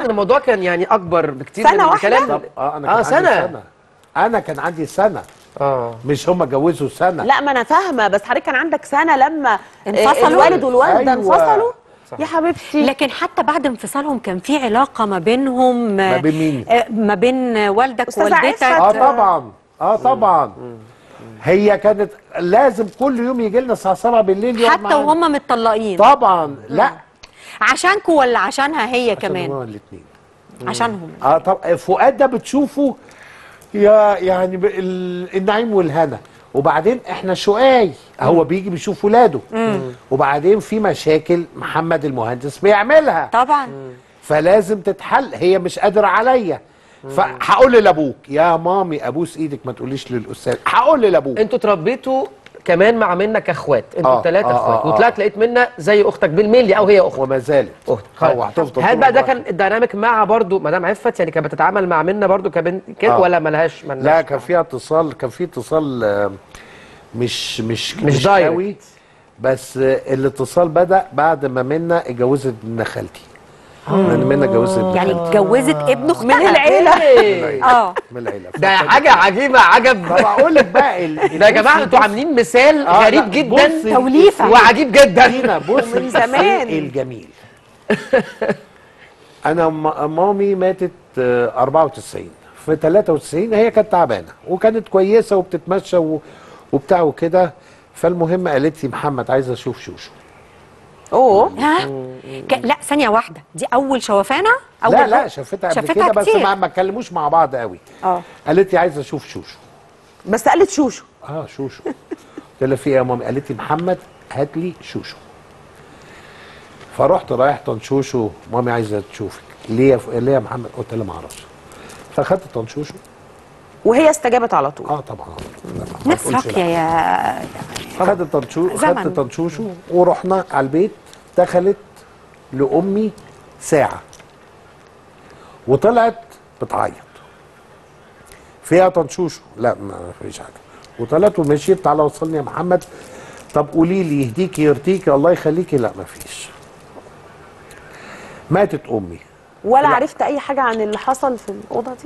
ان الموضوع كان يعني اكبر بكتير سنة من الكلام. واحدة؟ انا كان عندي سنه. انا كان عندي سنه. مش هم اتجوزوا سنه. لا، ما انا فاهمه، بس حضرتك كان عندك سنه لما انفصلوا الوالد والوالده أيوة. انفصلوا. يا حبيبتي، لكن حتى بعد انفصالهم كان في علاقه ما بينهم، ما بين مين؟ ما بين والدك أستاذة ووالدتك. عفت. طبعا. طبعا. هي كانت لازم كل يوم يجي لنا الساعه 7 بالليل يقعد حتى معانا. وهم متطلقين. طبعا. لا، عشانكوا ولا عشانها هي كمان؟ عشان الاثنين. عشانهم. طب فؤاد ده بتشوفه يعني النعيم والهنا، وبعدين احنا شقاي هو بيجي بيشوف ولاده، وبعدين في مشاكل محمد المهندس بيعملها طبعا. فلازم تتحل. هي مش قادره عليا، فهقول لابوك يا مامي ابوس ايدك ما تقوليش للاستاذ، هقول لابوك. انتوا اتربيتوا كمان مع منى كاخوات، انتوا ثلاثه اخوات، وطلعت لقيت منى زي اختك بالملي او هي اخت وما زالت اخت. هتفضل. هل بقى ده كان الديناميك مع برضو مدام عفت، يعني كانت بتتعامل مع منى برضو كبنت كده ولا ملهاش؟ لا، كان في اتصال، مش قوي، بس الاتصال بدأ بعد ما منى اتجوزت ابن خالتي. منى اتجوزت ابن يعني خالتي اتجوزت ابن اختها من العيله. من العيله. ده حاجه عجيبه، عجب. طب اقول لك بقى ده يا جماعه انتوا عاملين مثال غريب جدا، توليفه وعجيب جدا. بص من زمان الجميل. انا مامي ماتت 94، في 93 هي كانت تعبانه وكانت كويسه وبتتمشى وبتاع وكده. فالمهم قالت لي محمد عايزه اشوف شوشو. ها؟ لا ثانيه واحده، دي اول شوفانه؟ لا شافتها قبل كده بس ما اتكلموش مع بعض قوي. قالت لي عايزه اشوف شوشو. بس قالت شوشو. شوشو. قلت لها في ايه يا مامي؟ قالت لي محمد هات لي شوشو. فرحت رايح طنشوشو، مامي عايزه تشوفك. ليه يا محمد؟ قلت لها ما اعرفش. فاخدت طنشوشو وهي استجابت على طول. طبعا. نفس راقيه يا خدت طنشوشو ورحنا على البيت. دخلت لامي ساعه وطلعت بتعيط. فيها طنشوشو؟ لا ما فيش حاجه. وطلعت ومشيت. تعالى وصلني يا محمد. طب قولي لي يهديكي يرضيكي الله يخليكي. لا ما فيش. ماتت امي. ولا عرفت اي حاجه عن اللي حصل في الاوضه دي؟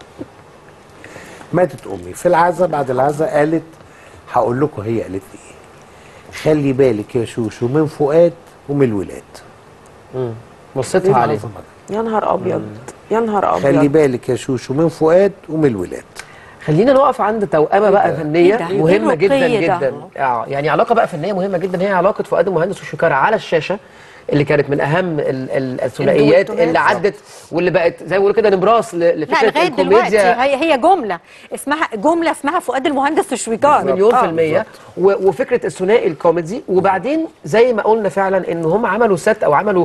ماتت امي في العزاء. بعد العزاء قالت هقول لكم هي قالت لي ايه. خلي بالك يا شوشو من فؤاد ومن الولاد. وصيتها عليه. يا نهار ابيض، يا نهار ابيض. خلي بالك يا شوشو من فؤاد ومن الولاد. خلينا نقف عند توأمة بقى فنية مهمة جدا جدا. يعني علاقة بقى فنية مهمة جدا، هي علاقة فؤاد المهندس وشويكار على الشاشة، اللي كانت من اهم الثنائيات اللي عدت واللي بقت زي ما بيقولوا كده نبراس لفكره الكوميديا. هي جمله اسمها فؤاد المهندس وشويكار مليون في المية. وفكره الثنائي الكوميدي. وبعدين زي ما قلنا فعلا ان هم عملوا ست او عملوا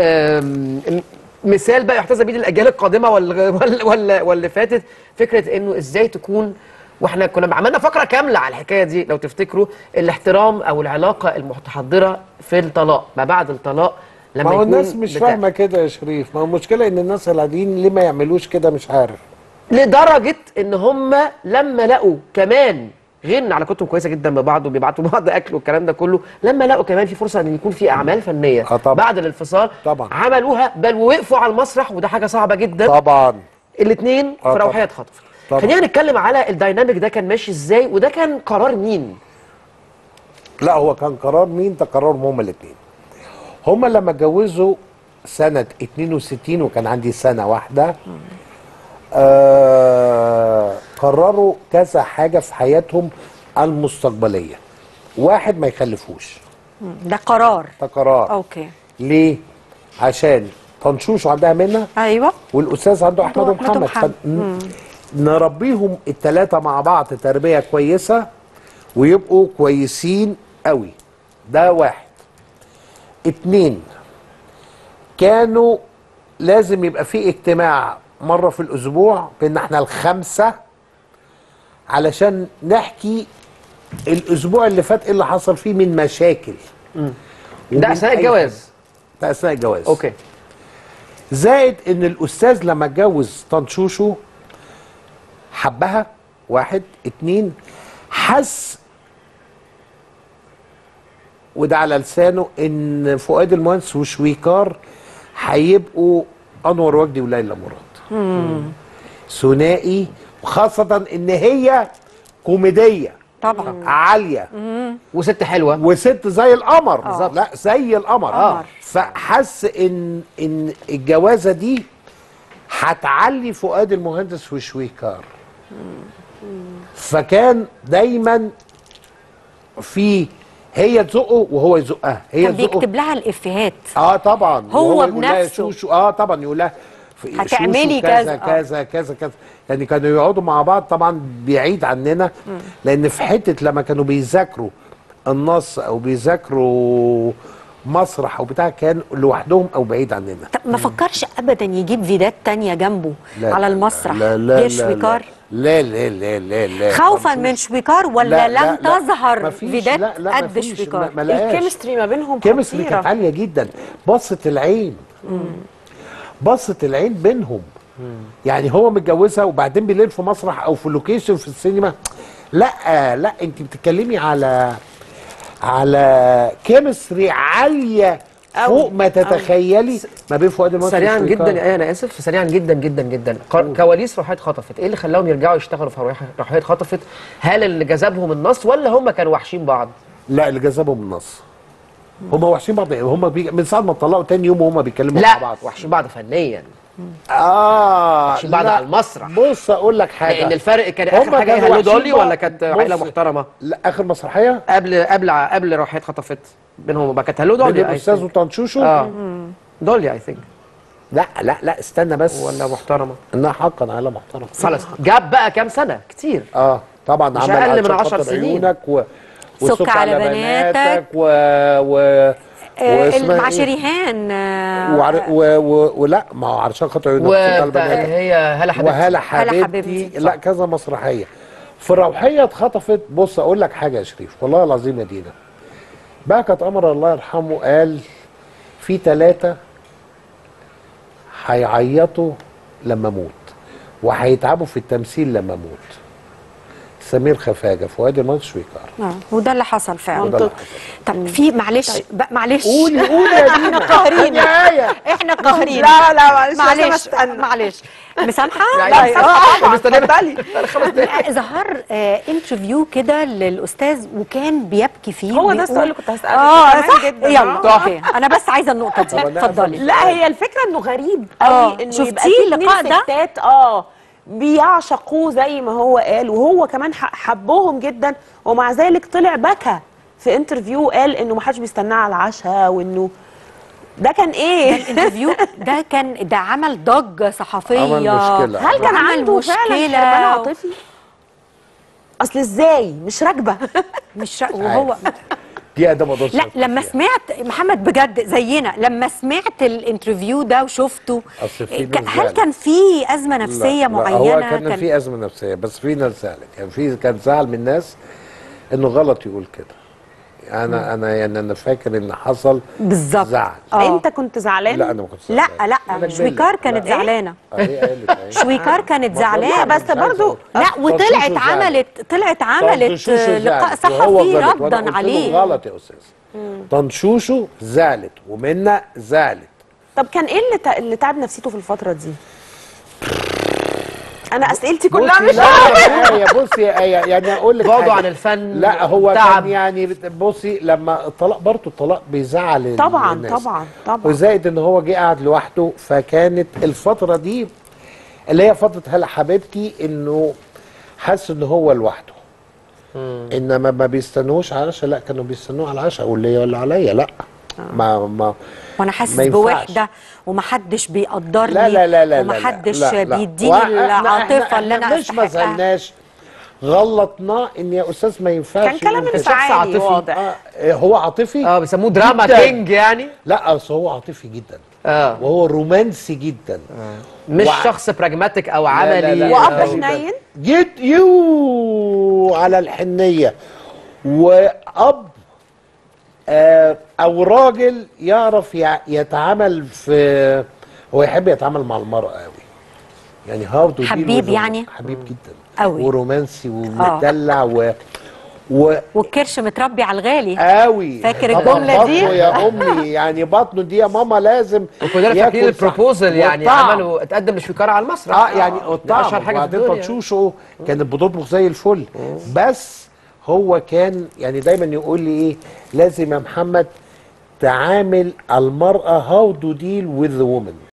مثال بقى يحتذى بيه للاجيال القادمه واللي فاتت، فكره انه ازاي تكون. واحنا كنا عملنا فقره كامله على الحكايه دي لو تفتكروا، الاحترام او العلاقه المتحضره في الطلاق ما بعد الطلاق. لما ما هو الناس مش فاهمه كده يا شريف. ما هو المشكله ان الناس العاديين ليه ما يعملوش كده مش عارف. لدرجه ان هم لما لقوا كمان غير ان علاقتهم كويسه جدا ببعض وبيبعتوا بعض اكل والكلام ده كله، لما لقوا كمان في فرصه ان يكون في اعمال فنيه بعد الانفصال طبعا عملوها، بل ووقفوا على المسرح، وده حاجه صعبه جدا. طبعا الاثنين في روحيه خطف. خلينا نتكلم على الدايناميك ده كان ماشي ازاي، وده كان قرار مين؟ لا هو كان قرار مين؟ ده قرارهم هما الاثنين. هما لما اتجوزوا سنة 62 وكان عندي سنة واحدة، قرروا كذا حاجة في حياتهم المستقبلية. واحد ما يخلفوش. ده قرار. ده قرار. اوكي. ليه؟ عشان طنشوشو عندها منى. ايوه. والاستاذ عنده احمد ومحمد. نربيهم الثلاثة مع بعض تربية كويسة ويبقوا كويسين قوي. ده واحد. اتنين، كانوا لازم يبقى في اجتماع مرة في الأسبوع بين احنا الخمسة علشان نحكي الأسبوع اللي فات ايه اللي حصل فيه من مشاكل. ده أثناء الجواز. ده أثناء الجواز. أوكي. زائد إن الأستاذ لما اتجوز طنشوشو حبها. واحد. اتنين، حس وده على لسانه ان فؤاد المهندس وشويكار هيبقوا انور وجدي وليلى مراد. ثنائي، وخاصه ان هي كوميديه طبعا عاليه وست حلوه وست زي القمر. بالظبط، لا زي القمر. فحس ان الجوازه دي هتعلي فؤاد المهندس وشويكار. فكان دايما في هي تزقه وهو يزقها، هي كان تزقه. بيكتب لها الافيهات. طبعا هو يقول لها بنفسه. شوشو. طبعا يقول لها هتعملي كذا كذا. كذا كذا كذا. يعني كانوا يقعدوا مع بعض طبعا بعيد عننا، لان في حته لما كانوا بيذاكروا النص او بيذاكروا مسرح او بتاع كان لوحدهم او بعيد عننا. طب ما فكرش ابدا يجيب فيدات تانية جنبه لا على المسرح لا لا غير شويكار؟ لا لا لا لا لا خوفا من شويكار ولا لم تظهر مفيش. فيدات لا قد شويكار؟ ما لقاش. الكيمستري ما بينهم الكيمستري خطيرة. كانت عاليه جدا. بصه العين بصه العين بينهم. يعني هو متجوزها وبعدين بالليل في مسرح او في لوكيشن في السينما. لا انت بتتكلمي على كيمستري عاليه فوق ما تتخيلي ما بين فؤاد المهندس سريعا وشويكار. جدا انا اسف، سريعا جدا جدا جدا. كواليس روحية خطفت، ايه اللي خلاهم يرجعوا يشتغلوا في روحية خطفت؟ هل اللي جذبهم النص ولا هم كانوا وحشين بعض؟ لا، اللي جذبهم النص. هم وحشين بعض. هم من ساعه ما اتطلقوا تاني يوم وهم بيتكلموا مع لا بعض. وحشين بعض فنيا، وحشين بعض لا. على المسرح. بص اقول لك حاجه، لان الفرق كان هم اخر حاجه كانوا هلو وحشين دولي بعض. ولا كانت عائله بص، محترمه؟ لا اخر مسرحيه قبل روحية خطفت بينهم وبقى كانت هلو بين دولي الاستاذ وطنشوشو. دولي اي ثينك، لا استنى بس. ولا محترمه؟ انها حقا عائله محترمه. خلاص جاب بقى كام سنه كتير. طبعا مش عمل أقل من عشان 10 خاطر سنين. عيونك سك على بناتك واسمها مع إيه؟ شريهان. ولا ما هو علشان خاطر عيونك سك على بناتك هي هلا حبيبتي. وهلا حبيبتي. حبيبتي. لا كذا مسرحيه. في روحية اتخطفت. بص اقول لك حاجه يا شريف، والله العظيم يا دينا، بهجت قمر الله يرحمه قال في 3 هيعيطوا لما اموت وهيتعبوا في التمثيل لما اموت: سمير خفاجه، فؤاد المهندس، شويكار. وده اللي حصل فعلا. وده اللي حصل. طب في معلش معلش قولي يا دينا. احنا قاهرين، يا احنا قاهرين. لا معلش معلش معلش مسامحه. اتفضلي. ظهر انترفيو كده للاستاذ وكان بيبكي فيه. هو ده السؤال اللي كنت هسأله. صح جدا. يلا اوكي، انا بس عايزه النقطه دي. اتفضلي. لا هي الفكره انه غريب قوي انه شفتيه يبقى في اللقاء ده؟ ستات بيعشقوه زي ما هو قال، وهو كمان حبهم جدا، ومع ذلك طلع بكى في انترفيو قال انه ما حدش بيستناه على العشاء، وانه ده كان ايه؟ الانترفيو ده عمل ضجه صحفيه. عمل مشكلة. هل كان عمل عنده فعلا حرمان عاطفي؟ اصل ازاي مش راكبه؟ مش وهو دي ادب مقدرش. لا لما سمعت محمد بجد زينا، لما سمعت الانترفيو ده وشفته، هل كان في ازمه نفسيه معينه؟ هو كان في ازمه نفسيه، بس في ناس زعلت. يعني كان زعل من الناس انه غلط يقول كده. انا فاكر ان حصل بالظبط زعل. انت كنت زعلان؟ لا انا ما كنتش زعلان. لا شويكار كانت زعلانه. شويكار كانت زعلانه. بس برضه لا وطلعت عملت لقاء صحفي ردا عليه. غلط يا استاذ. طنشوشو زعلت ومنى زعلت. طب كان ايه اللي تعب نفسيته في الفتره دي؟ انا اسئلتي كلها مش بصي يعني اقول لك بعده عن الفن. لا هو تعب. كان يعني بصي لما الطلاق برضه الطلاق بيزعل طبعا الناس. طبعا وزائد ان هو جه قاعد لوحده، فكانت الفتره دي اللي هي فتره هلا حبيبتي انه حس ان هو لوحده. انما ما بيستنوش على العشاء، لا كانوا بيستنوه على العشاء، واللي ولا عليا لا. ما وانا حاسس بوحده ومحدش بيقدرني. لا ومحدش بيديني العاطفه اللي انا مش ما زعلناش، غلطناه ان يا استاذ ما ينفعش. كان كلام انفعالي واضح. هو عاطفي. بيسموه دراما كينج يعني. لا اصل هو عاطفي جدا. وهو رومانسي جدا. مش شخص براجماتيك او عملي. واب حنين على الحنيه. واب او راجل يعرف يتعامل في، هو يحب يتعامل مع المرأة قوي. يعني حبيب يعني. حبيب جدا قوي ورومانسي ومدلع والكرش متربي على الغالي قوي. فاكر الجمله دي يا امي يعني بطنه دي يا ماما لازم. وكلنا فاكرين البروبوزل يعني عملوا اتقدم لشويكار على المسرح. يعني الطعم. اشهر حاجه في وبعدين الدنيا. تاتشوشو كانت بتطبخ زي الفل. بس هو كان يعني دايما يقول لي ايه، لازم يا محمد تعامل المرأة how to deal with the woman.